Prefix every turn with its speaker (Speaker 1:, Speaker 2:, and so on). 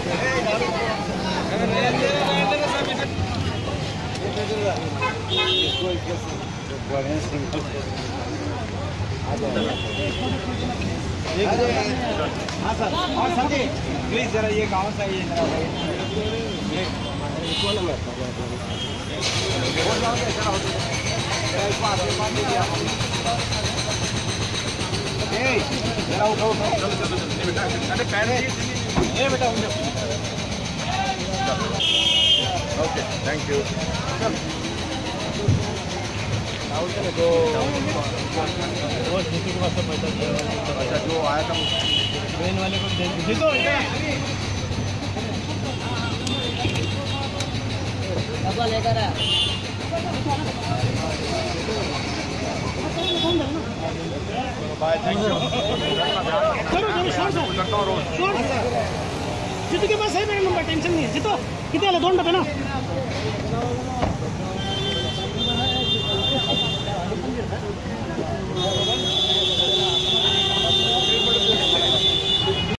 Speaker 1: हाँ सर, और संजय प्लीज जरा ये गाँव से आइए जरा। जरा उठो उठो, चलो चलो चलो बेटा, अरे पैर ये बेटा ओके, थैंक यू। तो अच्छा जो आया था ट्रेन वाले को दे दो लेकर आ। Bye, thank you.
Speaker 2: जितू के पास है मेरा नंबर, टेंशन नहीं है। जितो कितने 2 डब्बे ना।